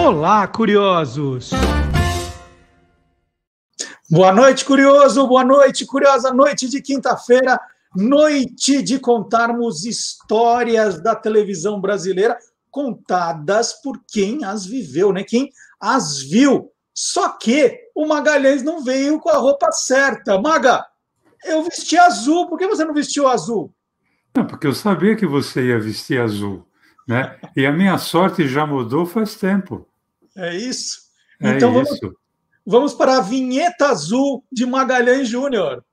Olá, curiosos! Boa noite, curioso! Boa noite, curiosa! Noite de quinta-feira, noite de contarmos histórias da televisão brasileira contadas por quem as viveu, né? Quem as viu. Só que o Magalhães não veio com a roupa certa. Maga, eu vesti azul. Por que você não vestiu azul? Não, porque eu sabia que você ia vestir azul, né? E a minha sorte já mudou faz tempo. É isso? É Então isso. vamos para a vinheta azul de Magalhães Júnior.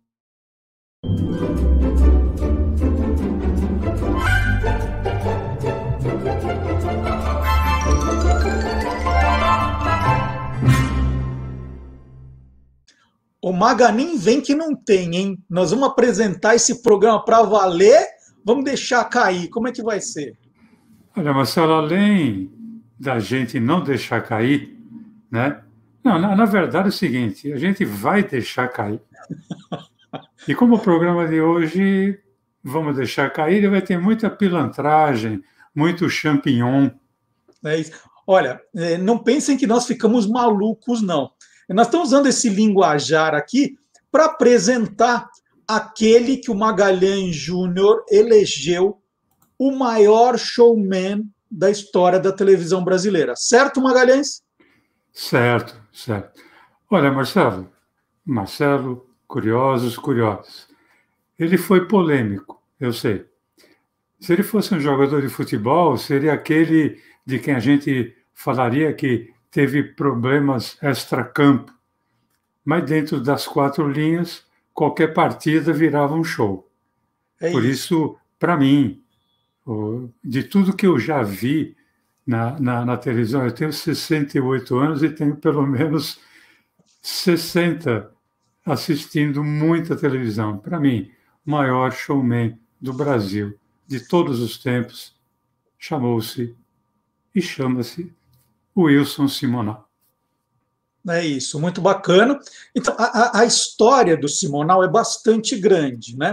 O Maga nem vem que não tem, hein? Nós vamos apresentar esse programa para valer, vamos deixar cair. Como é que vai ser? Olha, Marcelo, além da gente não deixar cair, né? Não, na verdade é o seguinte, a gente vai deixar cair. E como o programa de hoje vamos deixar cair, ele vai ter muita pilantragem, muito champignon. É isso. Olha, não pensem que nós ficamos malucos, não. Nós estamos usando esse linguajar aqui para apresentar aquele que o Magalhães Júnior elegeu o maior showman da história da televisão brasileira. Certo, Magalhães? Certo, certo. Olha, Marcelo, curiosos. Ele foi polêmico, eu sei. Se ele fosse um jogador de futebol, seria aquele de quem a gente falaria que teve problemas extracampo. Mas dentro das quatro linhas, qualquer partida virava um show. Por isso, para mim, de tudo que eu já vi na televisão, eu tenho 68 anos e tenho pelo menos 60 assistindo muita televisão. Para mim, o maior showman do Brasil de todos os tempos chamou-se e chama-se Wilson Simonal. É isso, muito bacana. Então, a história do Simonal é bastante grande, né?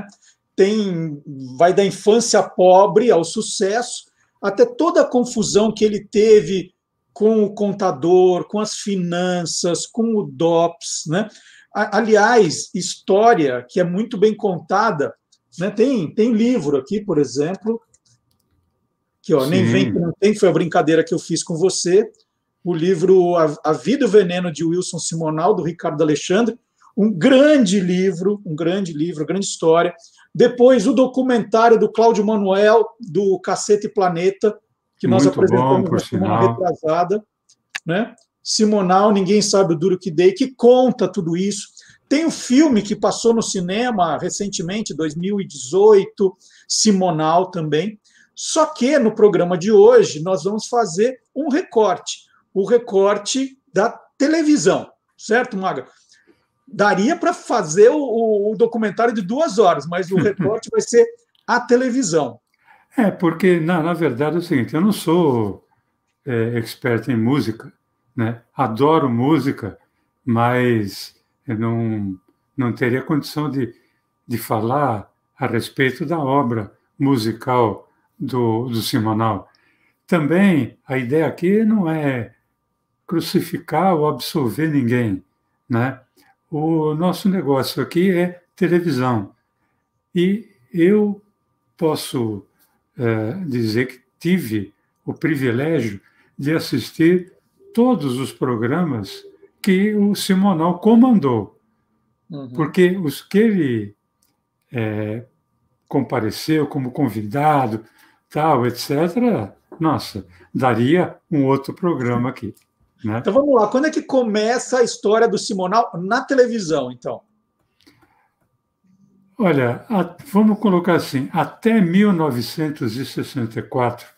Vai da infância pobre ao sucesso, até toda a confusão que ele teve com o contador, com as finanças, com o DOPS, né? Aliás, história que é muito bem contada, né? Tem livro aqui, por exemplo, que nem vem que não tem, foi a brincadeira que eu fiz com você, o livro A Vida e o Veneno de Wilson Simonal, do Ricardo Alexandre, um grande livro, grande história. Depois, o documentário do Cláudio Manuel, do Cacete Planeta, que nós muito apresentamos bom, na semana retrasada. Né? Simonal, Ninguém Sabe o Duro que Dei, que conta tudo isso. Tem o filme que passou no cinema recentemente, 2018, Simonal também. Só que no programa de hoje nós vamos fazer um recorte, o recorte da televisão, certo, Maga? Daria para fazer o documentário de 2 horas, mas o recorte vai ser a televisão. Porque, na verdade, é o seguinte, eu não sou expert em música, né? Adoro música, mas eu não teria condição de falar a respeito da obra musical do Simonal. Também, a ideia aqui não é crucificar ou absolver ninguém, né? O nosso negócio aqui é televisão. E eu posso dizer que tive o privilégio de assistir todos os programas que o Simonal comandou. Uhum. Porque os que ele compareceu como convidado, tal, etc., nossa, daria um outro programa aqui. Né? Então vamos lá, quando é que começa a história do Simonal na televisão, então? Olha, vamos colocar assim, até 1964,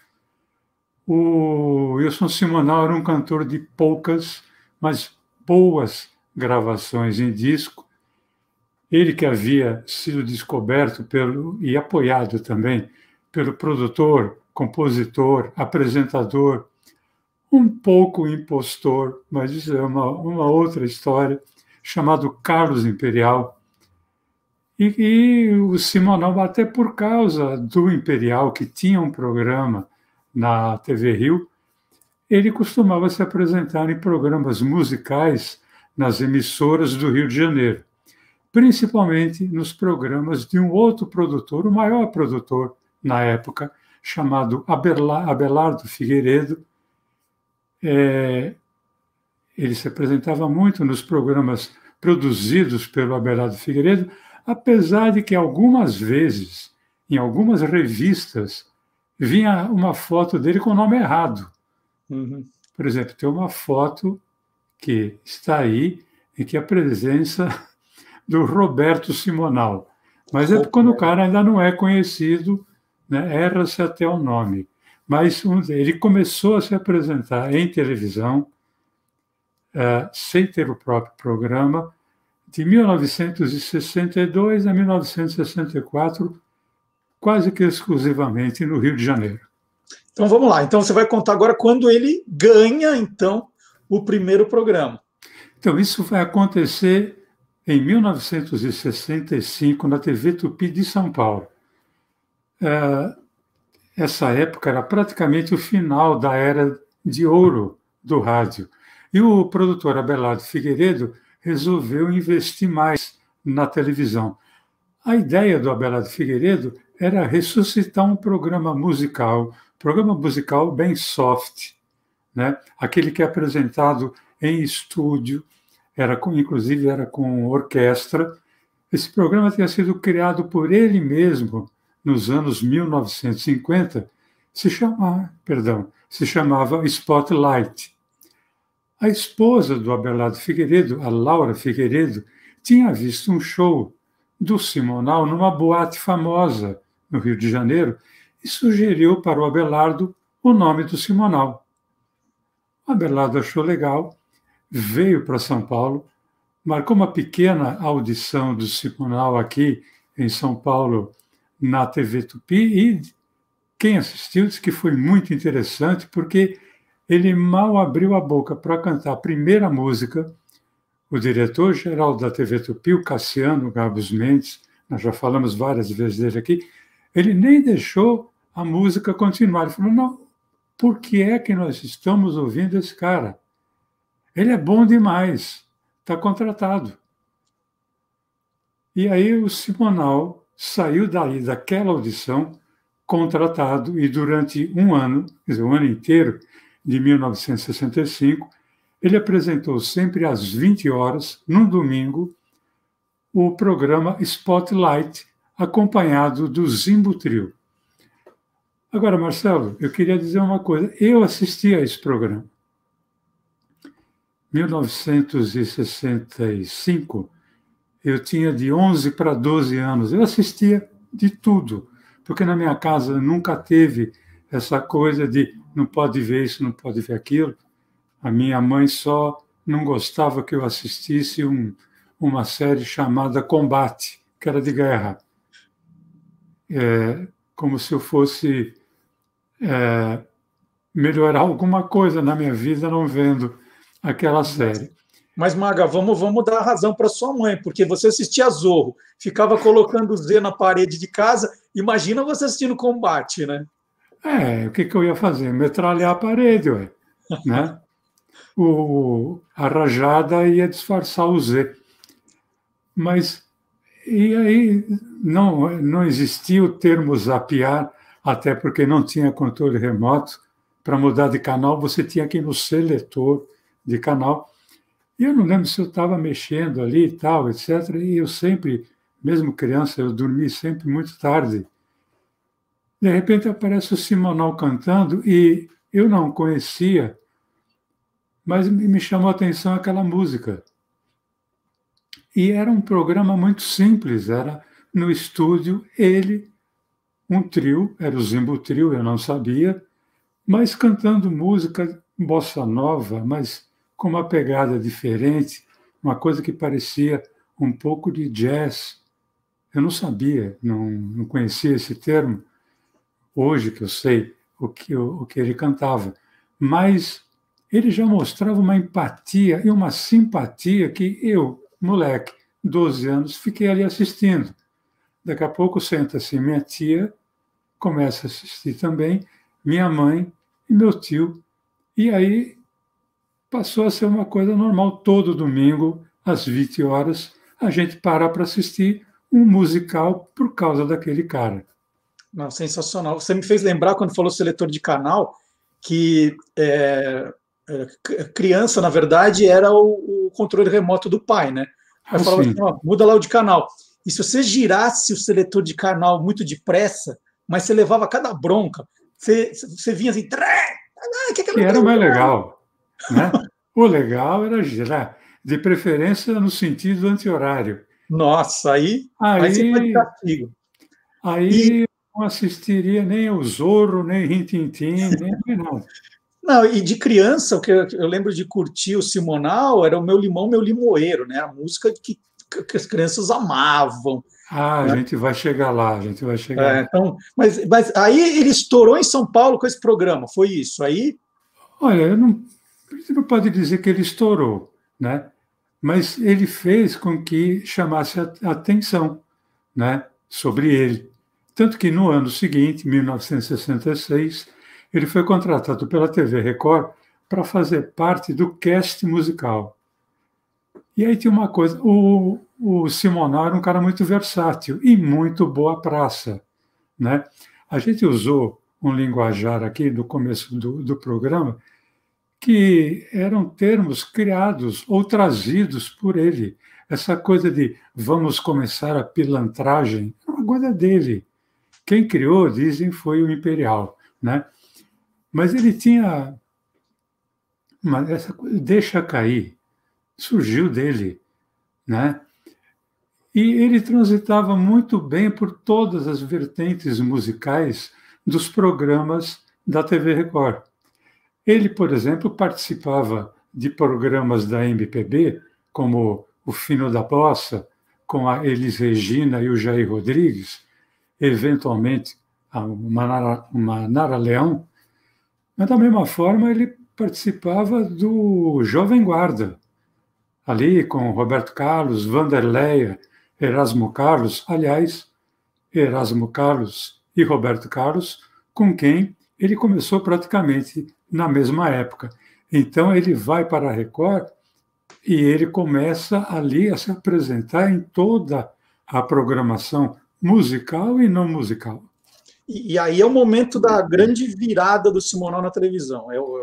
o Wilson Simonal era um cantor de poucas, mas boas gravações em disco. Ele que havia sido descoberto e apoiado também pelo produtor, compositor, apresentador, um pouco impostor, mas isso é uma outra história, chamado Carlos Imperial. E o Simonal, até por causa do Imperial, que tinha um programa na TV Rio, ele costumava se apresentar em programas musicais nas emissoras do Rio de Janeiro, principalmente nos programas de um outro produtor, o maior produtor na época, chamado Abelardo Figueiredo. Ele se apresentava muito nos programas produzidos pelo Abelardo Figueiredo, apesar de que algumas vezes, em algumas revistas, vinha uma foto dele com o nome errado. Uhum. Por exemplo, tem uma foto que está aí, em que a presença do Roberto Simonal. Mas é quando o cara ainda não é conhecido, né? Erra-se até o nome. Mas ele começou a se apresentar em televisão, sem ter o próprio programa, de 1962 a 1964, quase que exclusivamente no Rio de Janeiro. Então vamos lá. Então você vai contar agora quando ele ganha, então, o primeiro programa. Então, isso vai acontecer em 1965, na TV Tupi de São Paulo. Essa época era praticamente o final da era de ouro do rádio. E o produtor Abelardo Figueiredo resolveu investir mais na televisão. A ideia do Abelardo Figueiredo era ressuscitar um programa musical bem soft, né? Aquele que é apresentado em estúdio, inclusive era com orquestra. Esse programa tinha sido criado por ele mesmo nos anos 1950, se chamava Spotlight. A esposa do Abelardo Figueiredo, a Laura Figueiredo, tinha visto um show do Simonal numa boate famosa no Rio de Janeiro e sugeriu para o Abelardo o nome do Simonal. O Abelardo achou legal, veio para São Paulo, marcou uma pequena audição do Simonal aqui em São Paulo, na TV Tupi, e quem assistiu disse que foi muito interessante, porque ele mal abriu a boca para cantar a primeira música. O diretor-geral da TV Tupi, o Cassiano Gabos Mendes, nós já falamos várias vezes dele aqui, ele nem deixou a música continuar. Ele falou, não, por que é que nós estamos ouvindo esse cara? Ele é bom demais, está contratado. E aí o Simonal saiu daquela audição, contratado, e durante um ano, quer dizer, o ano inteiro, de 1965, ele apresentou sempre às 20 horas, num domingo, o programa Spotlight, acompanhado do Zimbo Trio. Agora, Marcelo, eu queria dizer uma coisa. Eu assisti a esse programa. Em 1965, eu tinha de 11 para 12 anos. Eu assistia de tudo, porque na minha casa nunca teve essa coisa de não pode ver isso, não pode ver aquilo. A minha mãe só não gostava que eu assistisse uma série chamada Combate, que era de guerra. Como se eu fosse melhorar alguma coisa na minha vida não vendo aquela série. Mas, Maga, vamos dar razão para sua mãe, porque você assistia Zorro, ficava colocando o Z na parede de casa, imagina você assistindo Combate, né? O que eu ia fazer? Metralhar a parede, ué, né? A rajada ia disfarçar o Z. Mas, e aí, não existia o termo zapear, até porque não tinha controle remoto. Para mudar de canal, você tinha que ir no seletor de canal. E eu não lembro se eu estava mexendo ali e tal, etc. E eu sempre, mesmo criança, eu dormi sempre muito tarde. De repente aparece o Simonal cantando e eu não conhecia, mas me chamou a atenção aquela música. E era um programa muito simples, era no estúdio, ele, um trio, era o Zimbo Trio, eu não sabia, mas cantando música bossa nova, mas com uma pegada diferente, uma coisa que parecia um pouco de jazz. Eu não sabia, não conhecia esse termo, hoje que eu sei o que ele cantava, mas ele já mostrava uma empatia e uma simpatia que eu, moleque, 12 anos, fiquei ali assistindo. Daqui a pouco senta-se minha tia, começa a assistir também, minha mãe e meu tio, E aí passou a ser uma coisa normal. Todo domingo, às 20 horas, a gente para assistir um musical por causa daquele cara. Não, sensacional. Você me fez lembrar, quando falou seletor de canal, que criança, na verdade, era o controle remoto do pai, né? Aí falava assim, ó, muda lá o de canal. E se você girasse o seletor de canal muito depressa, mas você levava cada bronca, você vinha assim... Que era o mais legal, né? O legal era girar, de preferência no sentido anti-horário. Nossa, aí você foi de castigo. Aí não assistiria nem o Zorro, nem Rin-Tin-Tin, nem nada. Não, e de criança, o que eu lembro de curtir o Simonal era o Meu Limão, Meu Limoeiro, né? A música que as crianças amavam. Ah, né? A gente vai chegar lá, a gente vai chegar lá. Então, mas aí ele estourou em São Paulo com esse programa, foi isso? Aí... Olha, a gente não pode dizer que ele estourou, né? Mas ele fez com que chamasse a atenção, né, sobre ele. Tanto que no ano seguinte, 1966, ele foi contratado pela TV Record para fazer parte do cast musical. E aí tinha uma coisa, o Simonal era um cara muito versátil e muito boa praça, né? A gente usou um linguajar aqui no começo do programa que eram termos criados ou trazidos por ele. Essa coisa de vamos começar a pilantragem, é uma coisa dele. Quem criou, dizem, foi o Imperial, né? Mas ele tinha essa coisa, deixa cair, surgiu dele, né? E ele transitava muito bem por todas as vertentes musicais dos programas da TV Record. Ele, por exemplo, participava de programas da MPB, como o Fino da Bossa, com a Elis Regina e o Jair Rodrigues, eventualmente uma Nara Leão, mas da mesma forma ele participava do Jovem Guarda, ali com Roberto Carlos, Vanderleia, Erasmo Carlos, aliás, Erasmo Carlos e Roberto Carlos, com quem ele começou praticamente na mesma época. Então ele vai para a Record e ele começa ali a se apresentar em toda a programação musical e não musical. E aí é o momento da grande virada do Simonal na televisão.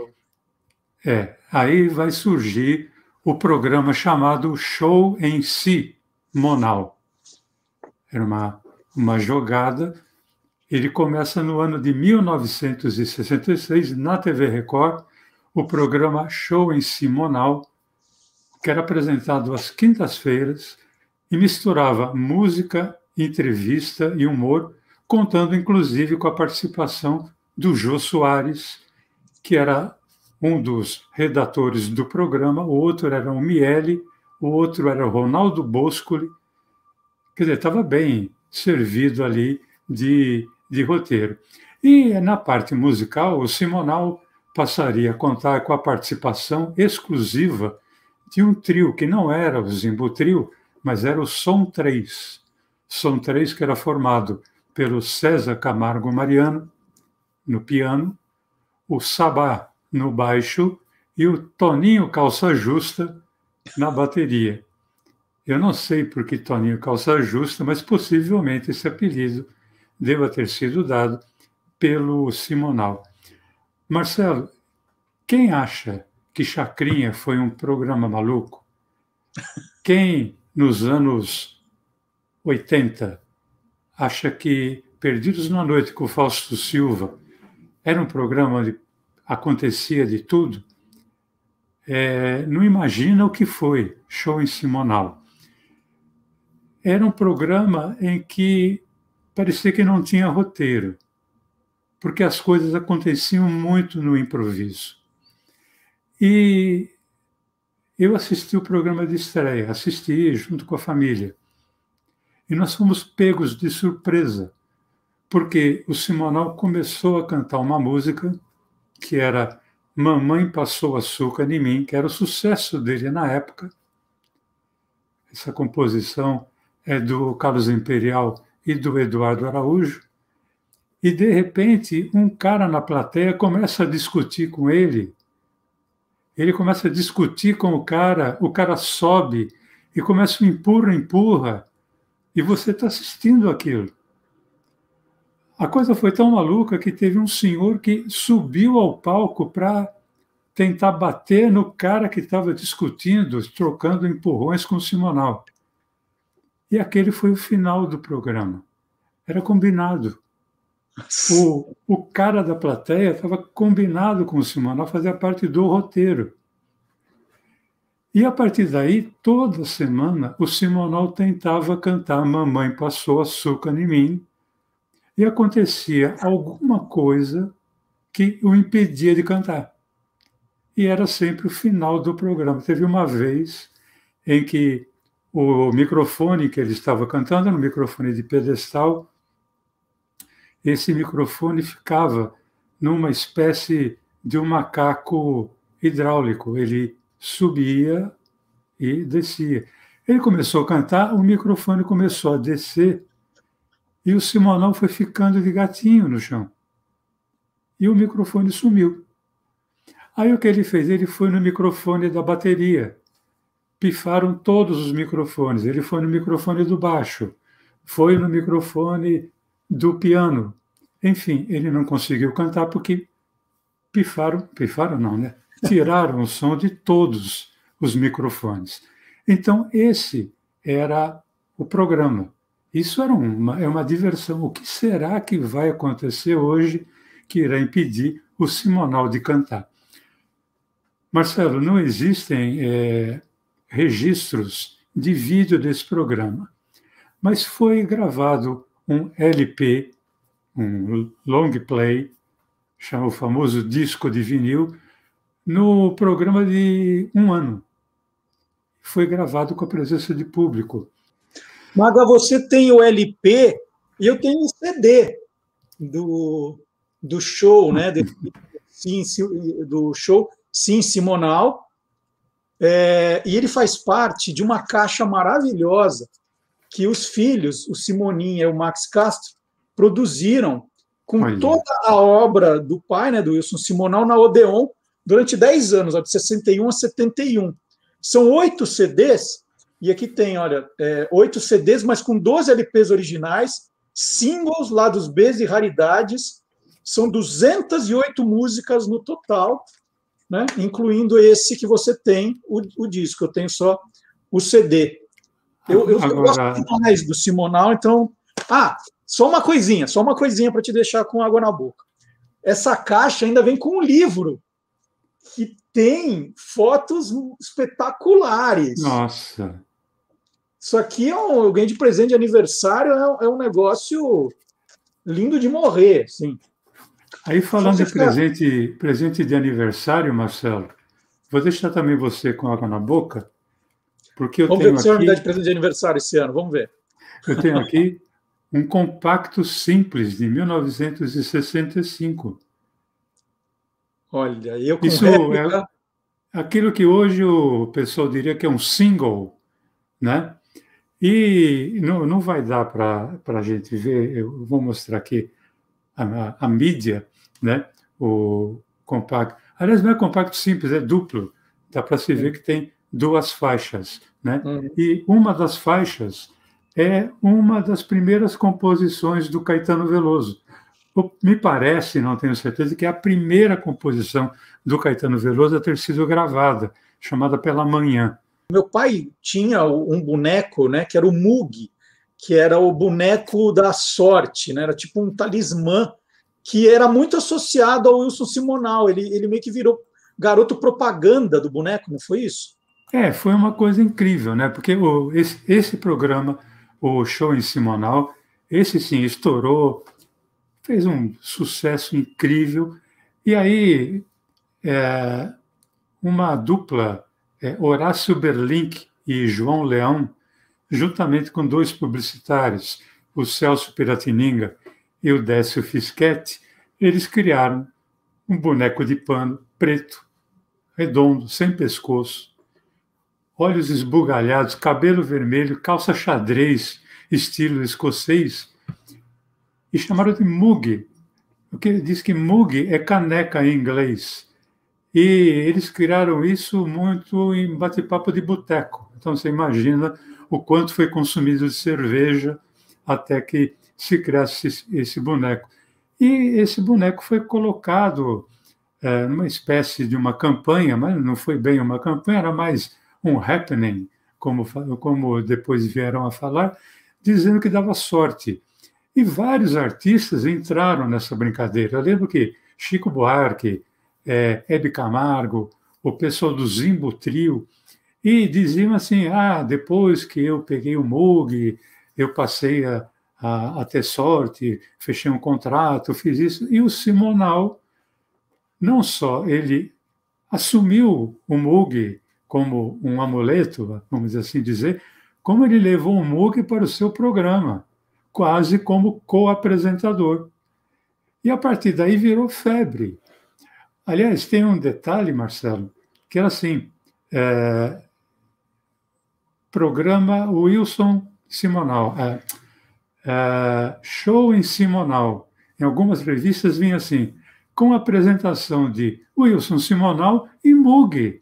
Aí vai surgir o programa chamado Show em Si, Monal. Era uma jogada. Ele começa no ano de 1966, na TV Record, o programa Show em Si Monal, que era apresentado às quintas-feiras e misturava música, entrevista e humor, contando inclusive com a participação do Jô Soares, que era um dos redatores do programa, o outro era o Miele, o outro era o Ronaldo Boscoli. Quer dizer, estava bem servido ali de roteiro. E na parte musical, o Simonal passaria a contar com a participação exclusiva de um trio que não era o Zimbo Trio, mas era o Som 3. Som 3 que era formado pelo César Camargo Mariano, no piano, o Sabá no baixo e o Toninho Calça Justa na bateria. Eu não sei por que Toninho Calça Justa, mas possivelmente esse apelido deva ter sido dado pelo Simonal. Marcelo, quem acha que Chacrinha foi um programa maluco? Quem, nos anos 80, acha que Perdidos na Noite com Fausto Silva era um programa onde acontecia de tudo? Não imagina o que foi Show em Simonal. Era um programa em que parecia que não tinha roteiro, porque as coisas aconteciam muito no improviso. E eu assisti o programa de estreia, assisti junto com a família. E nós fomos pegos de surpresa, porque o Simonal começou a cantar uma música que era Mamãe Passou Açúcar em Mim, que era o sucesso dele na época. Essa composição é do Carlos Imperial e do Eduardo Araújo. E, de repente, um cara na plateia começa a discutir com ele Ele começa a discutir com o cara sobe e começa a empurra, e você está assistindo aquilo. A coisa foi tão maluca que teve um senhor que subiu ao palco para tentar bater no cara que estava discutindo, trocando empurrões com o Simonal. E aquele foi o final do programa. Era combinado. O cara da plateia estava combinado com o Simonal, fazia parte do roteiro. E a partir daí, toda semana, o Simonal tentava cantar Mamãe Passou Açúcar em Mim, e acontecia alguma coisa que o impedia de cantar. E era sempre o final do programa. Teve uma vez em que o microfone que ele estava cantando era um microfone de pedestal. Esse microfone ficava numa espécie de um macaco hidráulico. Ele subia e descia. Ele começou a cantar, o microfone começou a descer e o Simonal foi ficando de gatinho no chão. E o microfone sumiu. Aí o que ele fez? Ele foi no microfone da bateria. Pifaram todos os microfones. Ele foi no microfone do baixo, foi no microfone do piano. Enfim, ele não conseguiu cantar porque pifaram não, né? Tiraram o som de todos os microfones. Então, esse era o programa. Isso era uma diversão. O que será que vai acontecer hoje que irá impedir o Simonal de cantar? Marcelo, não existem registros de vídeo desse programa, mas foi gravado um LP, um long play, o famoso disco de vinil, no programa de um ano. Foi gravado com a presença de público. Maga, você tem o LP e eu tenho o CD do show, né? Do show Sim Simonal. E ele faz parte de uma caixa maravilhosa que os filhos, o Simoninha e o Max Castro, produziram com toda a obra do pai, né, do Wilson Simonal, na Odeon, durante 10 anos, de 61 a 71. São 8 CDs, e aqui tem, olha, 8 CDs, mas com 12 LPs originais, singles, lados B e raridades. São 208 músicas no total, né, incluindo esse que você tem, o disco. Eu tenho só o CD. Eu gosto mais do Simonal, então... só uma coisinha para te deixar com água na boca. Essa caixa ainda vem com um livro que tem fotos espetaculares. Nossa! Isso aqui eu ganhei de presente de aniversário, é um negócio lindo de morrer, sim. Aí, falando de presente de aniversário, Marcelo, vou deixar também você com água na boca, porque eu vamos tenho ver o que você vai me aqui... dar de presente de aniversário esse ano, vamos ver. Eu tenho aqui um compacto simples de 1965. Olha, eu com isso réplica... é aquilo que hoje o pessoal diria que é um single, né? E não vai dar para a gente ver, eu vou mostrar aqui a mídia, né? O compacto. Aliás, não é compacto simples, é duplo. Dá para se ver que tem 2 faixas, né? E uma das faixas é uma das primeiras composições do Caetano Veloso. Me parece, não tenho certeza, que é a primeira composição do Caetano Veloso a ter sido gravada, chamada Pela Manhã. Meu pai tinha um boneco, né, que era o Mug, que era o boneco da sorte, né, era tipo um talismã, que era muito associado ao Wilson Simonal. Ele meio que virou garoto propaganda do boneco, não foi isso? Foi uma coisa incrível, né? Porque esse programa, o Show em Simonal, esse sim estourou, fez um sucesso incrível. E aí, uma dupla, Horácio Berlink e João Leão, juntamente com 2 publicitários, o Celso Piratininga e o Décio Fischetti, eles criaram um boneco de pano preto, redondo, sem pescoço, olhos esbugalhados, cabelo vermelho, calça xadrez, estilo escocês, e chamaram de Mug, porque diz que Mug é caneca em inglês. E eles criaram isso muito em bate-papo de boteco. Então, você imagina o quanto foi consumido de cerveja até que se criasse esse boneco. E esse boneco foi colocado numa espécie de uma campanha, mas não foi bem uma campanha, era mais um happening, como depois vieram a falar, dizendo que dava sorte. E vários artistas entraram nessa brincadeira. Eu lembro que Chico Buarque, Hebe Camargo, o pessoal do Zimbo Trio, e diziam assim, depois que eu peguei o Moog, eu passei a ter sorte, fechei um contrato, fiz isso. E o Simonal, não só ele assumiu o Moog como um amuleto, vamos assim dizer, como ele levou o Moog para o seu programa, quase como co-apresentador. E a partir daí virou febre. Aliás, tem um detalhe, Marcelo, que era assim, programa Wilson Simonal, show em Simonal. Em algumas revistas vinha assim, com a apresentação de Wilson Simonal e Moog.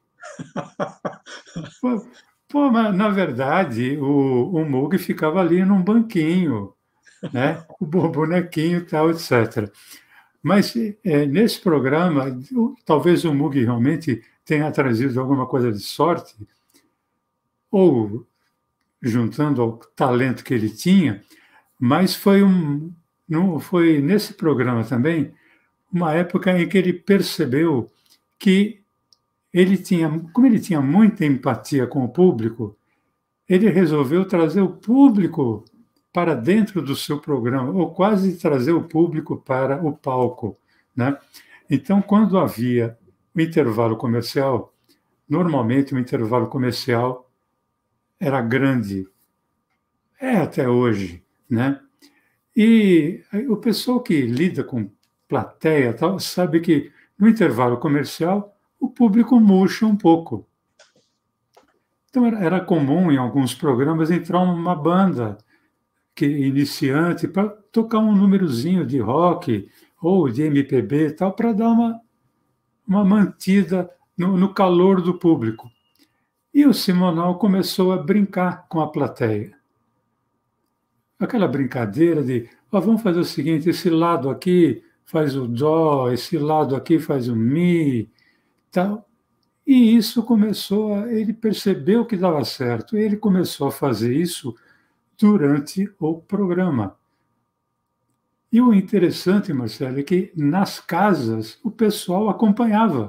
Mas, na verdade, o Moog ficava ali num banquinho, né? O bonequinho e tal, etc. Mas nesse programa, talvez o Moog realmente tenha trazido alguma coisa de sorte, ou juntando ao talento que ele tinha, mas foi nesse programa também uma época em que ele percebeu que como ele tinha muita empatia com o público, ele resolveu trazer o público para dentro do seu programa, ou quase trazer o público para o palco, né? Então, quando havia o intervalo comercial, normalmente o intervalo comercial era grande, até hoje, né? E o pessoal que lida com plateia tal, sabe que no intervalo comercial o público murcha um pouco. Então era comum em alguns programas entrar uma banda iniciante para tocar um númerozinho de rock ou de MPB tal, para dar uma mantida no calor do público. E o Simonal começou a brincar com a plateia. Aquela brincadeira de, vamos fazer o seguinte, esse lado aqui faz o dó, esse lado aqui faz o mi, tal. E isso ele percebeu que dava certo, ele começou a fazer isso durante o programa. E o interessante, Marcelo, é que nas casas o pessoal acompanhava.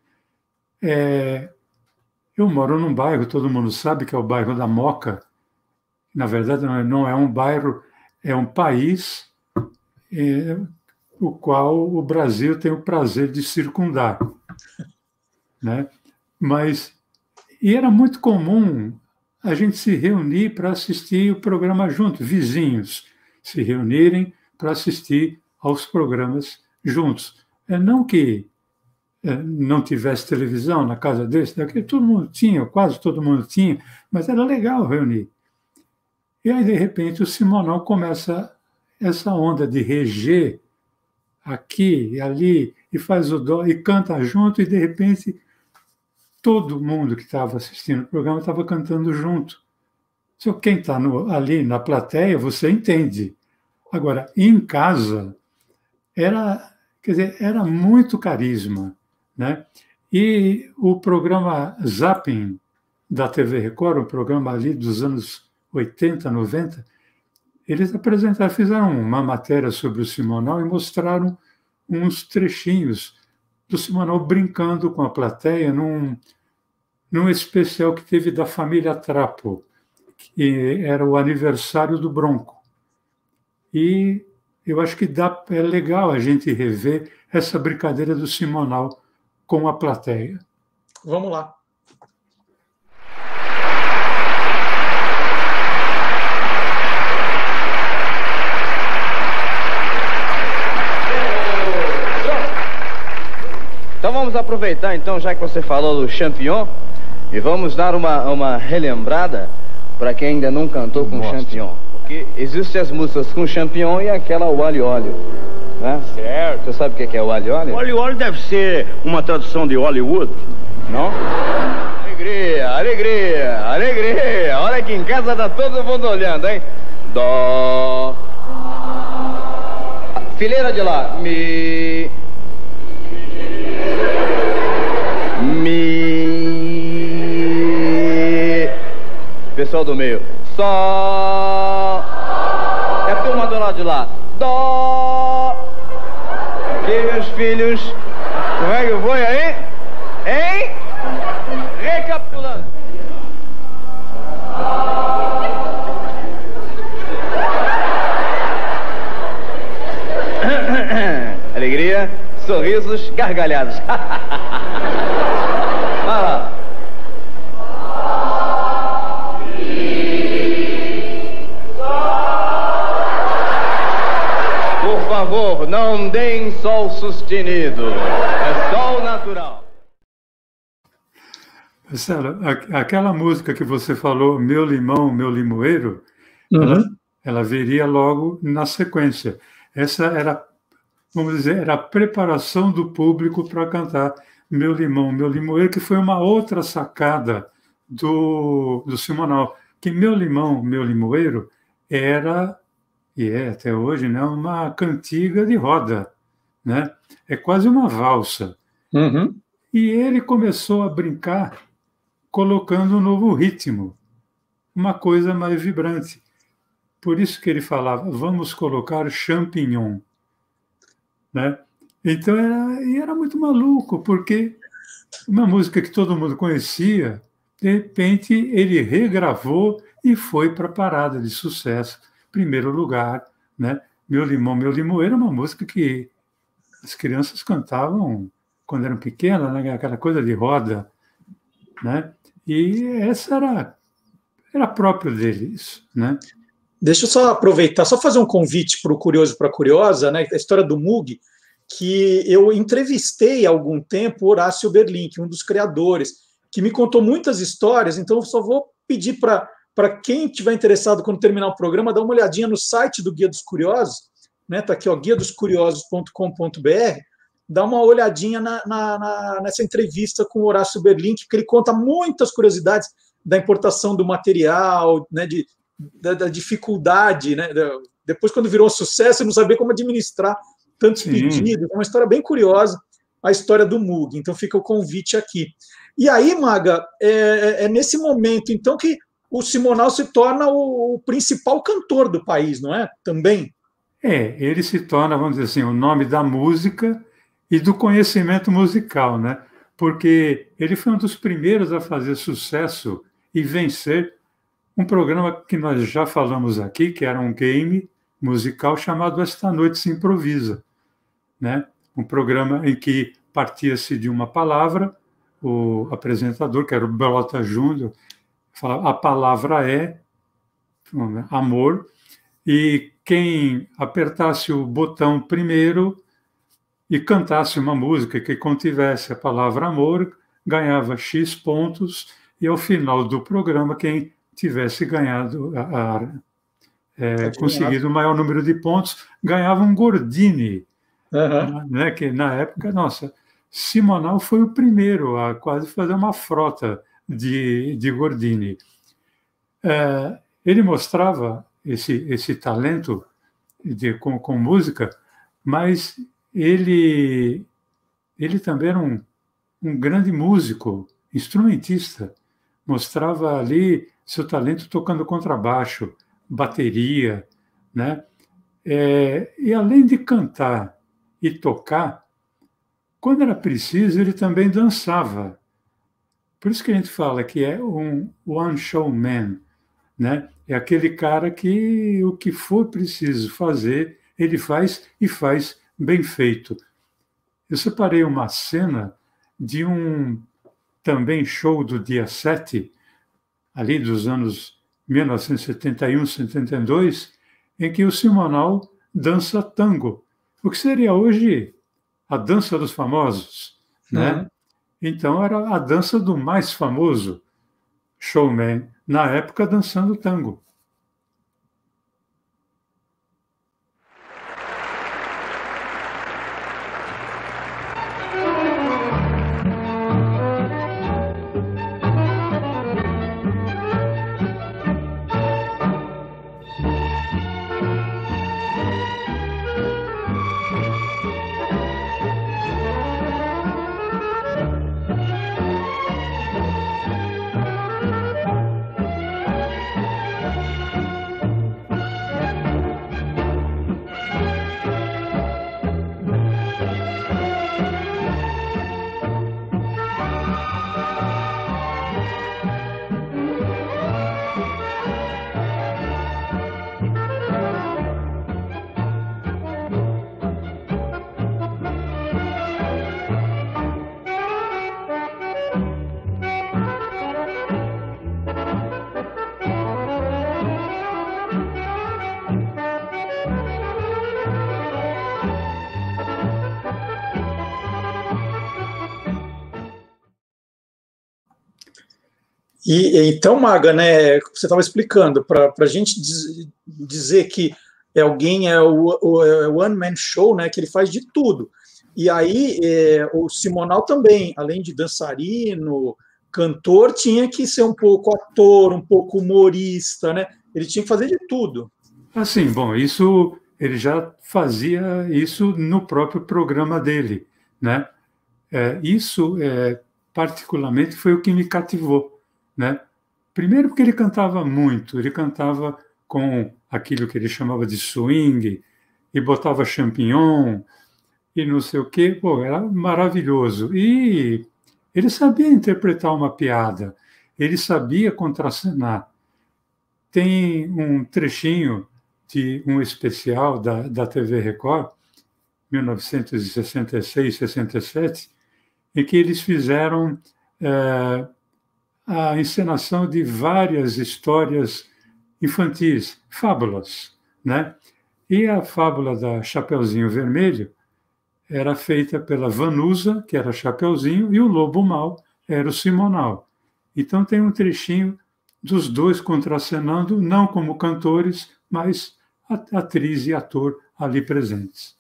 Eu moro num bairro, todo mundo sabe que é o bairro da Moca. Na verdade, não é um bairro, é um país o qual o Brasil tem o prazer de circundar, né? E era muito comum a gente se reunir para assistir o programa junto, vizinhos se reunirem para assistir aos programas juntos. Não que não tivesse televisão na casa desse, daqui, todo mundo tinha, quase todo mundo tinha, mas era legal reunir. E aí, de repente, o Simonal começa essa onda de reger aqui e ali, e faz o dó, e canta junto, e de repente todo mundo que estava assistindo o programa estava cantando junto. Se quem está ali na plateia, você entende. Agora, em casa, era muito carisma, né? E o programa Zapping da TV Record, o programa ali dos anos 80, 90, eles fizeram uma matéria sobre o Simonal e mostraram uns trechinhos do Simonal brincando com a plateia num especial que teve da família Trapo, que era o aniversário do Bronco. E eu acho que é legal a gente rever essa brincadeira do Simonal com a plateia. Vamos lá. Então vamos aproveitar, então, já que você falou do Champignon, e vamos dar uma relembrada para quem ainda não cantou com Champignon. Porque existem as músicas com Champignon e aquela o Alho Olho. né? Certo. Você sabe o que é o Oli-Oli? Oli-Oli deve ser uma tradução de Hollywood, não? Alegria, alegria, alegria. Olha aqui em casa tá todo mundo olhando, hein? Dó. Fileira de lá. Mi. Mi. Pessoal do meio. Sol. E a turma do lado de lá. Dó. E meus filhos, como é que foi aí? Hein? Recapitulando. Alegria, sorrisos, gargalhadas. Vai lá. Por favor, não deem sol sustenido. É sol natural. Marcelo, aquela música que você falou, Meu Limão, Meu Limoeiro, ela viria logo na sequência. Essa era, vamos dizer, era a preparação do público para cantar Meu Limão, Meu Limoeiro, que foi uma outra sacada do Simonal, que Meu Limão, Meu Limoeiro era, e é até hoje, né, uma cantiga de roda, né? É quase uma valsa. E ele começou a brincar colocando um novo ritmo, uma coisa mais vibrante. Por isso que ele falava, vamos colocar champignon, né? Então era muito maluco, porque uma música que todo mundo conhecia, de repente ele regravou e foi para a parada de sucesso. Primeiro lugar, né? Meu Limão, Meu Limoeiro é uma música que as crianças cantavam quando eram pequenas, né? Aquela coisa de roda, né? E essa era próprio deles, né? Deixa eu só aproveitar, só fazer um convite para o Curioso para a Curiosa, né? A história do Moog, que eu entrevistei há algum tempo o Horácio Berlin, um dos criadores, que me contou muitas histórias, então eu só vou pedir para quem estiver interessado, quando terminar o programa, dar uma olhadinha no site do Guia dos Curiosos, né? Está aqui, ó, guiadoscuriosos.com.br, dá uma olhadinha nessa entrevista com o Horácio Berlin, que ele conta muitas curiosidades da importação do material, né? Da dificuldade, né? Depois, quando virou um sucesso, eu não sabia como administrar tantos pedidos. É uma história bem curiosa, a história do Moog. Então, fica o convite aqui. E aí, Maga, é nesse momento, então, que o Simonal se torna o principal cantor do país, não é? Também. Ele se torna, vamos dizer assim, o nome da música e do conhecimento musical, né? Porque ele foi um dos primeiros a fazer sucesso e vencer um programa que nós já falamos aqui, que era um game musical chamado Esta Noite Se Improvisa, né? Um programa em que partia-se de uma palavra, o apresentador, que era o Belota Júnior, falava, a palavra é amor, e quem apertasse o botão primeiro e cantasse uma música que contivesse a palavra amor, ganhava X pontos, e ao final do programa, quem tivesse ganhado, conseguido o maior número de pontos, ganhava um Gordini. Né? Que na época, nossa, Simonal foi o primeiro a quase fazer uma frota de Gordini. Ele mostrava esse talento com música, mas ele também era um grande músico, instrumentista. Mostrava ali seu talento tocando contrabaixo, bateria, né? E além de cantar e tocar, quando era preciso, ele também dançava. Por isso que a gente fala que é um one-show man, né? É aquele cara que o que for preciso fazer, ele faz e faz bem feito. Eu separei uma cena de um também show do dia 7, ali dos anos 1971, 72, em que o Simonal dança tango, o que seria hoje a dança dos famosos, né? Então era a dança do mais famoso showman, na época dançando tango. E então, Maga, né, você estava explicando, para a gente dizer que alguém é o one-man show, né, que ele faz de tudo. E aí o Simonal também, além de dançarino, cantor, tinha que ser um pouco ator, um pouco humorista, né? Ele tinha que fazer de tudo. Assim, bom, isso ele já fazia isso no próprio programa dele, né? Isso particularmente foi o que me cativou, né? Primeiro porque ele cantava muito, ele cantava com aquilo que ele chamava de swing e botava champignon e não sei o quê, pô, era maravilhoso. E ele sabia interpretar uma piada, ele sabia contracenar. Tem um trechinho de um especial da TV Record, 1966, 67, em que eles fizeram a encenação de várias histórias infantis, fábulas, né? E a fábula da Chapeuzinho Vermelho era feita pela Vanusa, que era Chapeuzinho, e o Lobo Mau era o Simonal. Então tem um trechinho dos dois contracenando, não como cantores, mas atriz e ator ali presentes.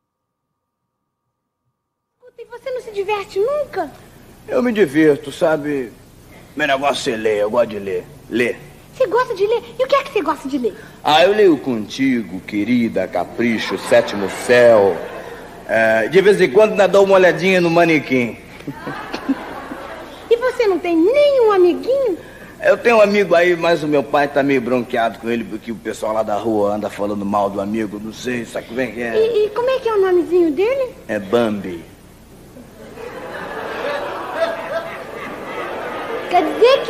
E você não se diverte nunca? Eu me divirto, sabe? Meu negócio é ler, eu gosto de ler. Ler. Você gosta de ler? E o que é que você gosta de ler? Eu leio Contigo, Querida, Capricho, Sétimo Céu. De vez em quando ainda dou uma olhadinha no manequim. E você não tem nenhum amiguinho? Eu tenho um amigo aí, mas o meu pai tá meio bronqueado com ele, porque o pessoal lá da rua anda falando mal do amigo, não sei, sabe como é que é? E como é que é o nomezinho dele? É Bambi. Quer dizer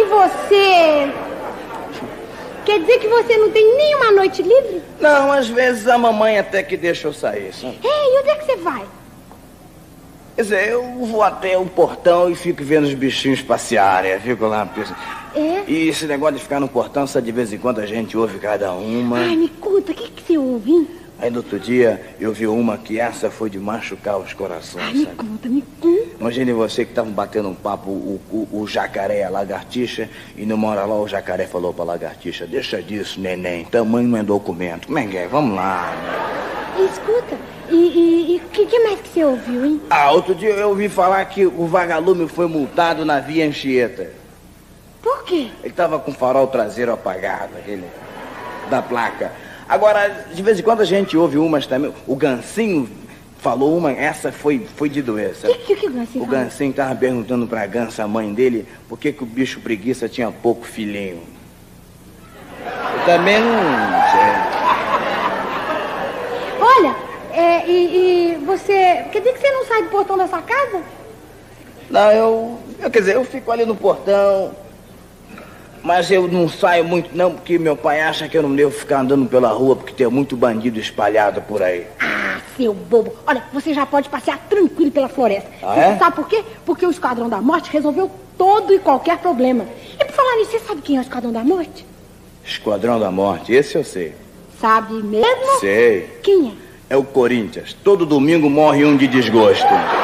que você não tem nenhuma noite livre? Não, às vezes a mamãe até que deixa eu sair, sabe? E onde é que você vai? Quer dizer, eu vou até o portão e fico vendo os bichinhos passearem, eu fico lá pensando. E esse negócio de ficar no portão, só de vez em quando a gente ouve cada uma. Ai, me conta, o que você ouve, hein? Aí no outro dia eu vi uma que essa foi de machucar os corações, Ai, sabe? me conta. Imagine você que estavam batendo um papo, o jacaré e a lagartixa, e numa hora lá o jacaré falou pra lagartixa: deixa disso, neném, tamanho não é documento. Como é que é? Vamos lá. Escuta, e o que mais que você ouviu, hein? Outro dia eu ouvi falar que o vagalume foi multado na Via Anchieta. Por quê? Ele tava com o farol traseiro apagado, aquele da placa. Agora, de vez em quando a gente ouve umas também. O Gancinho falou uma, essa foi de doer, sabe? O que o Gancinho falou? O Gancinho tava perguntando pra Gansa, a mãe dele, por que o bicho preguiça tinha pouco filhinho. Eu também não sei. Olha, você... Quer dizer que você não sai do portão da sua casa? Não, quer dizer, eu fico ali no portão, mas eu não saio muito não, porque meu pai acha que eu não devo ficar andando pela rua, porque tem muito bandido espalhado por aí. Seu bobo. Olha, você já pode passear tranquilo pela floresta. É? Você sabe por quê? Porque o Esquadrão da Morte resolveu todo e qualquer problema. E por falar nisso, você sabe quem é o Esquadrão da Morte? Esquadrão da Morte, esse eu sei. Sabe mesmo? Sei. Quem é? É o Corinthians. Todo domingo morre um de desgosto.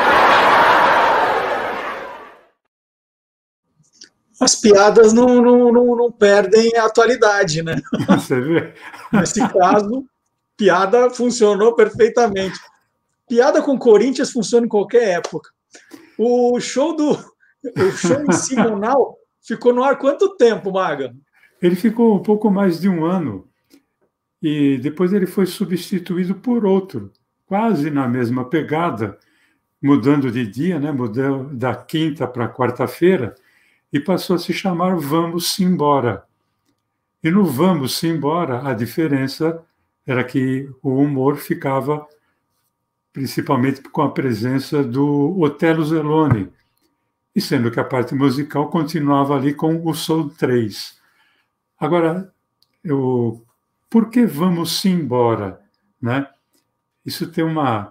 As piadas não perdem a atualidade, né? Você vê? Nesse caso, piada funcionou perfeitamente. Piada com Corinthians funciona em qualquer época. O show em Simonal ficou no ar quanto tempo, Maga? Ele ficou um pouco mais de um ano e depois ele foi substituído por outro, quase na mesma pegada, mudando de dia, né? Mudou da quinta para quarta-feira e passou a se chamar Vamos Embora. E no Vamos Embora, a diferença era que o humor ficava principalmente com a presença do Otelo Zeloni, e sendo que a parte musical continuava ali com o Soul 3. Agora, por que Vamos Embora? Né? Isso tem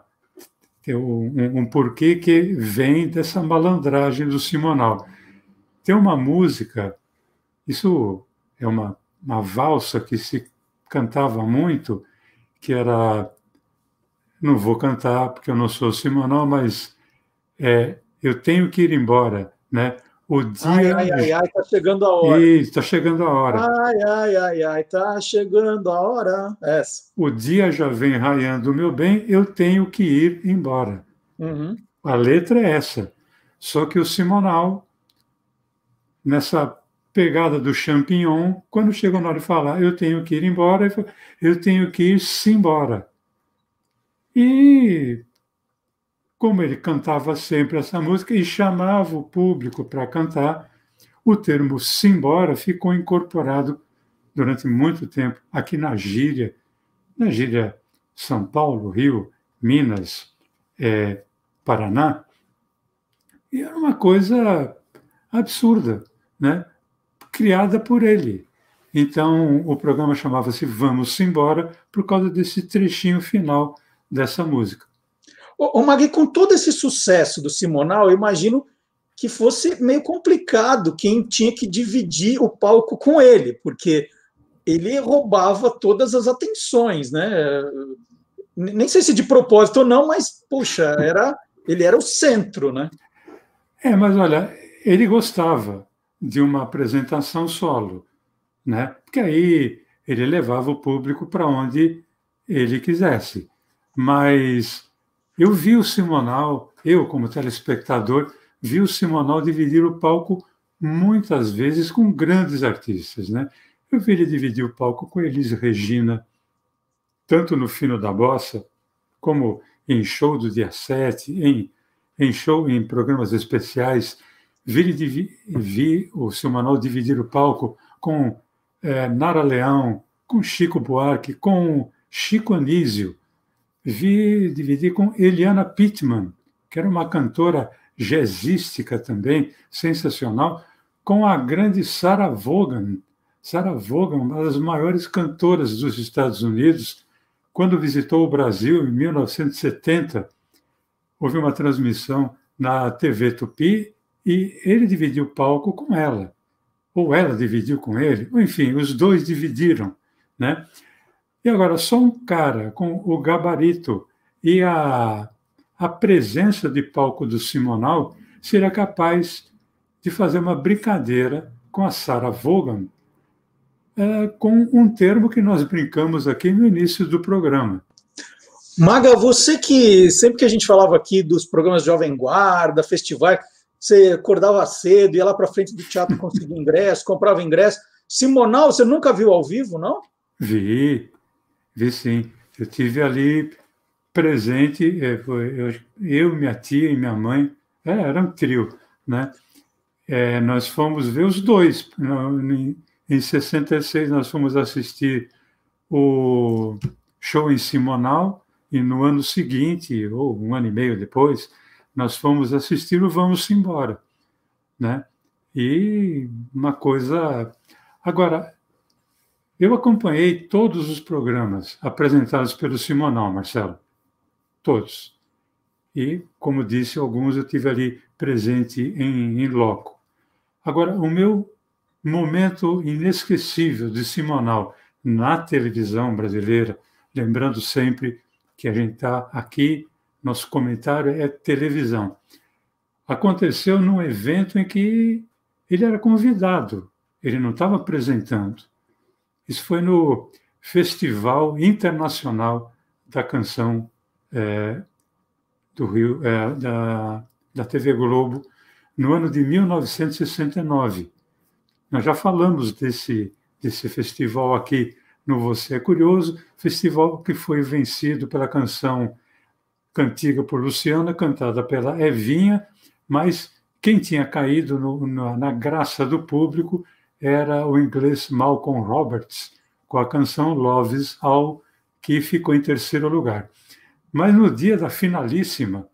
um porquê que vem dessa malandragem do Simonal. Tem uma música, isso é uma valsa que se cantava muito, que era, não vou cantar porque eu não sou Simonal, mas eu tenho que ir embora, né? O dia... Ai, tá chegando a hora. Está chegando a hora. Ai, tá chegando a hora. Essa. O dia já vem raiando, meu bem, eu tenho que ir embora. Uhum. A letra é essa. Só que o Simonal, nessa pegada do champignon, quando chegou na hora de falar, eu tenho que ir embora, eu tenho que ir-se embora. E como ele cantava sempre essa música e chamava o público para cantar, o termo simbora ficou incorporado durante muito tempo aqui na gíria São Paulo, Rio, Minas, Paraná, e era uma coisa absurda, né? Criada por ele. Então, o programa chamava-se Vamos Embora por causa desse trechinho final dessa música. Ô Magui, com todo esse sucesso do Simonal, eu imagino que fosse meio complicado quem tinha que dividir o palco com ele, porque ele roubava todas as atenções, né? Nem sei se de propósito ou não, mas, puxa, ele era o centro, né? Mas olha, ele gostava de uma apresentação solo, né? Porque aí ele levava o público para onde ele quisesse. Mas eu vi o Simonal, eu como telespectador, vi o Simonal dividir o palco muitas vezes com grandes artistas, né? Eu vi ele dividir o palco com Elis Regina, tanto no Fino da Bossa, como em show do dia 7, em programas especiais. Vi o Simonal dividir o palco com Nara Leão, com Chico Buarque, com Chico Anísio. Vi dividir com Eliana Pittman, que era uma cantora jazzística também, sensacional, com a grande Sarah Vaughan. Sarah Vaughan, uma das maiores cantoras dos Estados Unidos, quando visitou o Brasil em 1970, houve uma transmissão na TV Tupi e ele dividiu o palco com ela. Ou ela dividiu com ele. Enfim, os dois dividiram, né? E agora, só um cara com o gabarito e a presença de palco do Simonal seria capaz de fazer uma brincadeira com a Sarah Vaughan, com um termo que nós brincamos aqui no início do programa. Maga, você que sempre que a gente falava aqui dos programas Jovem Guarda, festivais, você acordava cedo, ia lá para frente do teatro conseguir ingresso, comprava ingresso. Simonal, você nunca viu ao vivo, não? Vi sim. Eu tive ali presente, eu, minha tia e minha mãe, era um trio, né? Nós fomos ver os dois. Em 66, nós fomos assistir o show em Simonal, e no ano seguinte, ou um ano e meio depois, nós fomos assistir o Vamos Embora, né? E uma coisa... Agora, eu acompanhei todos os programas apresentados pelo Simonal, Marcelo. Todos. E, como disse, alguns eu tive ali presente em loco. Agora, o meu momento inesquecível de Simonal na televisão brasileira, lembrando sempre que a gente está aqui, nosso comentário é televisão. Aconteceu num evento em que ele era convidado, ele não estava apresentando. Isso foi no Festival Internacional da Canção do Rio, da TV Globo, no ano de 1969. Nós já falamos desse festival aqui no Você é Curioso, festival que foi vencido pela canção Cantiga por Luciana, cantada pela Evinha, mas quem tinha caído na graça do público era o inglês Malcolm Roberts, com a canção Love's All, que ficou em terceiro lugar. Mas no dia da finalíssima,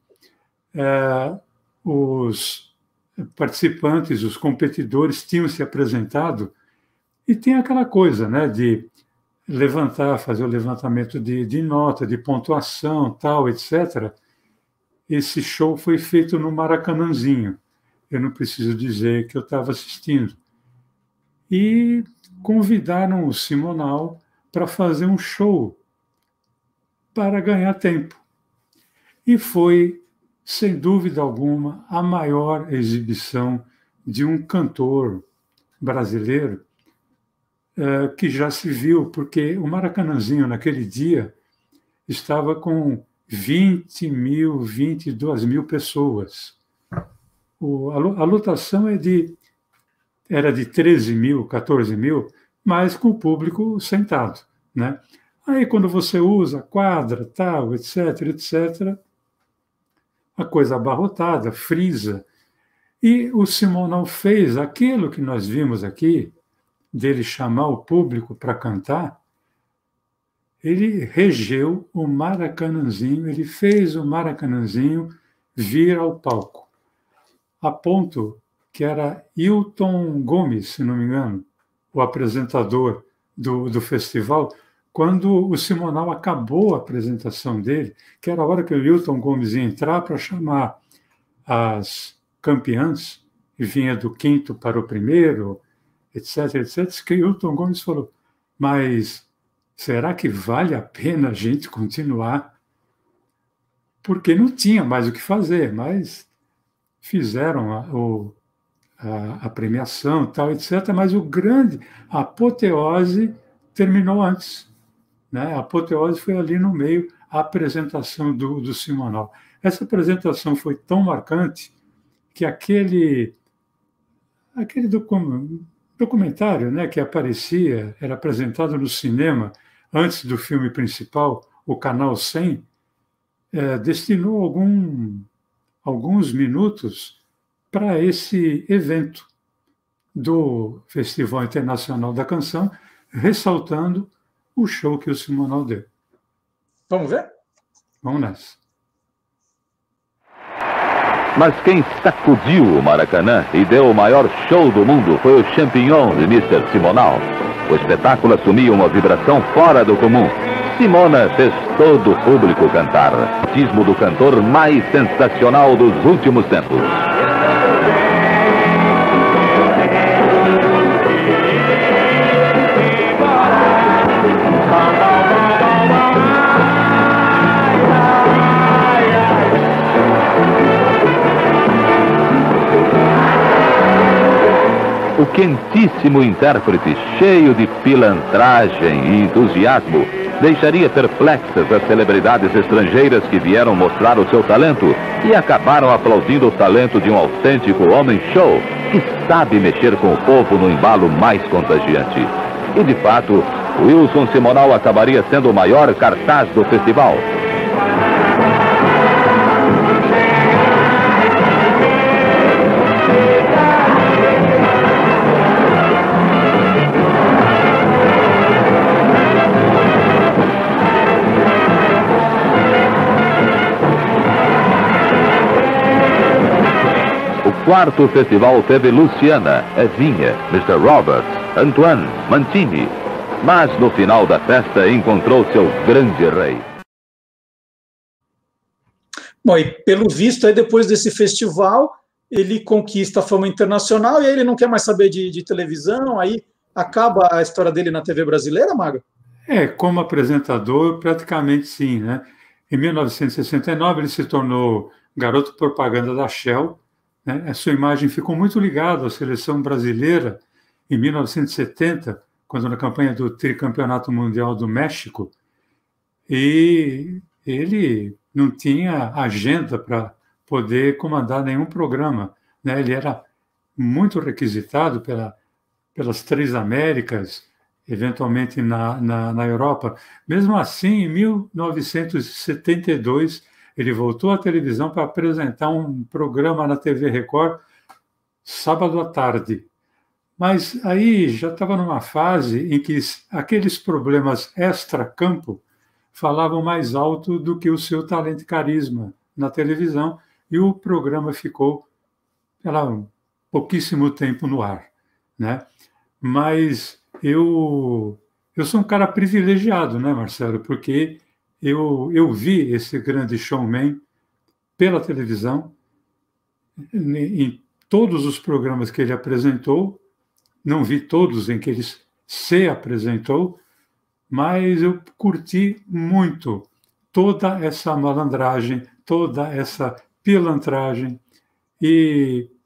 os participantes, os competidores tinham se apresentado e tem aquela coisa, né, de fazer o levantamento de nota, de pontuação, tal, etc. Esse show foi feito no Maracanãzinho. Eu não preciso dizer que eu estava assistindo. E convidaram o Simonal para fazer um show para ganhar tempo. E foi, sem dúvida alguma, a maior exibição de um cantor brasileiro que já se viu, porque o Maracanãzinho, naquele dia, estava com 20 mil, 22 mil pessoas. A lotação era de 13 mil, 14 mil, mas com o público sentado, né? Aí, quando você usa quadra, tal, etc., etc., a coisa abarrotada, frisa. E o Simonal fez aquilo que nós vimos aqui, dele chamar o público para cantar. Ele regeu o Maracanãzinho, ele fez o Maracanãzinho vir ao palco, a ponto que era Hilton Gomes, se não me engano, o apresentador do festival, quando o Simonal acabou a apresentação dele, que era a hora que o Hilton Gomes ia entrar para chamar as campeãs, e vinha do quinto para o primeiro, etc., etc., que o Hilton Gomes falou, mas será que vale a pena a gente continuar? Porque não tinha mais o que fazer, mas fizeram a premiação, tal, etc., mas a apoteose terminou antes, né? A apoteose foi ali no meio, a apresentação do Simonal. Essa apresentação foi tão marcante que aquele documentário, né, que aparecia, era apresentado no cinema antes do filme principal, o Canal 100, destinou alguns minutos para esse evento do Festival Internacional da Canção, ressaltando o show que o Simonal deu. Vamos ver? Vamos nessa. Mas quem sacudiu o Maracanã e deu o maior show do mundo foi o Champignon de Mr. Simonal. O espetáculo assumia uma vibração fora do comum. Simona fez todo o público cantar. O batismo do cantor mais sensacional dos últimos tempos. O quentíssimo intérprete, cheio de pilantragem e entusiasmo, deixaria perplexas as celebridades estrangeiras que vieram mostrar o seu talento e acabaram aplaudindo o talento de um autêntico homem-show que sabe mexer com o povo no embalo mais contagiante. E, de fato, Wilson Simonal acabaria sendo o maior cartaz do festival. O quarto festival teve Luciana, Evinha, Mr. Roberts, Antoine, Mantini. Mas no final da festa encontrou seu grande rei. Bom, e pelo visto, aí depois desse festival, ele conquista a fama internacional e aí ele não quer mais saber de televisão, aí acaba a história dele na TV brasileira, Maga? Como apresentador, praticamente sim, né? Em 1969, ele se tornou garoto propaganda da Shell, né? A sua imagem ficou muito ligada à seleção brasileira em 1970, quando na campanha do tricampeonato mundial do México, e ele não tinha agenda para poder comandar nenhum programa, né? Ele era muito requisitado pelas Três Américas, eventualmente na Europa. Mesmo assim, em 1972, ele voltou à televisão para apresentar um programa na TV Record, sábado à tarde. Mas aí já estava numa fase em que aqueles problemas extra-campo falavam mais alto do que o seu talento e carisma na televisão, e o programa ficou pouquíssimo tempo no ar, né? Mas eu sou um cara privilegiado, né, Marcelo? Porque eu vi esse grande showman pela televisão, em todos os programas que ele apresentou. Não vi todos em que ele se apresentou, mas eu curti muito toda essa malandragem, toda essa pilantragem. E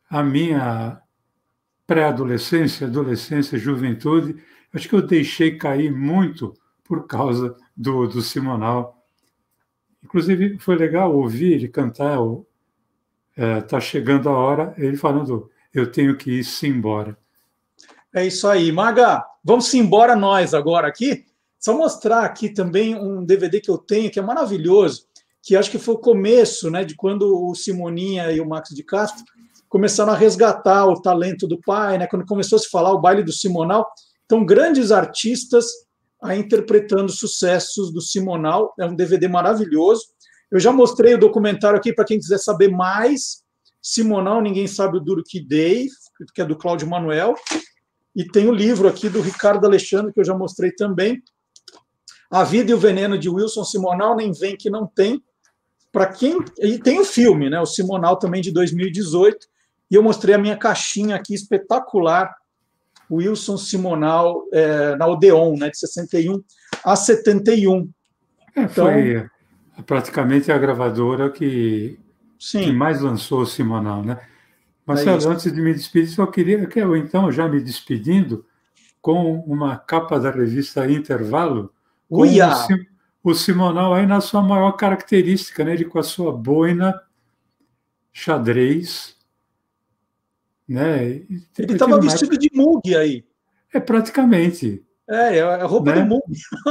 a minha pré-adolescência, adolescência, juventude, acho que eu deixei cair muito por causa do Simonal. Inclusive, foi legal ouvir ele cantar, tá chegando a hora, ele falando, eu tenho que ir-se embora. É isso aí. Maga, vamos embora nós agora aqui. Só mostrar aqui também um DVD que eu tenho, que é maravilhoso, que acho que foi o começo, né, de quando o Simoninha e o Max de Castro começaram a resgatar o talento do pai, né, quando começou a se falar o baile do Simonal. Então, grandes artistas interpretando sucessos do Simonal. É um DVD maravilhoso. Eu já mostrei o documentário aqui para quem quiser saber mais. Simonal, Ninguém Sabe o Duro Que Dei, que é do Cláudio Manuel. E tem o livro aqui do Ricardo Alexandre, que eu já mostrei também. A Vida e o Veneno de Wilson Simonal, Nem Vem Que Não Tem. Para quem... E tem o filme, né? O Simonal também de 2018. E eu mostrei a minha caixinha aqui, espetacular. Wilson Simonal, na Odeon, né? De 61 a 71. Então, foi praticamente a gravadora que mais lançou o Simonal, né? Marcelo, antes de me despedir, só queria que eu, então, já me despedindo, com uma capa da revista Intervalo, com o Simonal aí na sua maior característica, né? Ele com a sua boina xadrez, né? Ele estava vestido de Moog aí. Praticamente. É a roupa do Moog.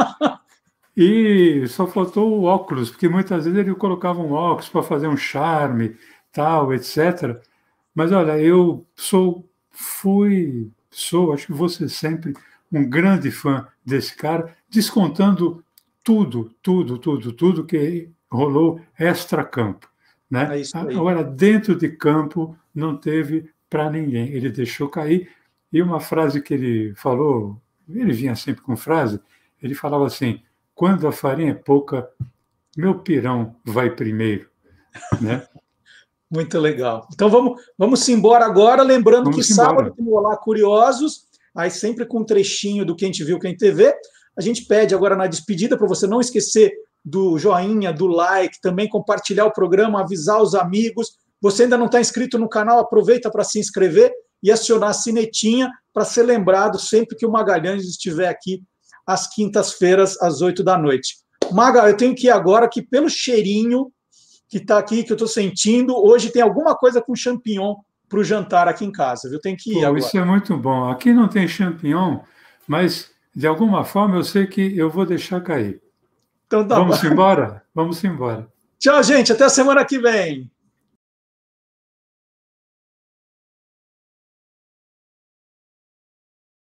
E só faltou o óculos, porque muitas vezes ele colocava um óculos para fazer um charme, tal, etc. Mas, olha, eu sou, acho que vou ser sempre um grande fã desse cara, descontando tudo que rolou extra-campo, né? Agora, dentro de campo, não teve para ninguém. Ele deixou cair. E uma frase que ele falou, ele vinha sempre com frase, ele falava assim, quando a farinha é pouca, meu pirão vai primeiro, né? Muito legal. Então vamos embora agora, lembrando que sábado tem o Olá Curiosos, aí sempre com um trechinho do Quem Te Viu, Quem TV. A gente pede agora na despedida para você não esquecer do joinha, do like, também compartilhar o programa, avisar os amigos. Você ainda não está inscrito no canal, aproveita para se inscrever e acionar a sinetinha para ser lembrado sempre que o Magalhães estiver aqui às quintas-feiras, às 8 da noite. Maga, eu tenho que ir agora, que pelo cheirinho que está aqui, que eu estou sentindo, hoje tem alguma coisa com champignon para o jantar aqui em casa. Eu tenho que ir agora. Isso é muito bom. Aqui não tem champignon, mas de alguma forma eu sei que eu vou deixar cair. Então tá Vamos embora? Vamos embora. Tchau, gente. Até a semana que vem.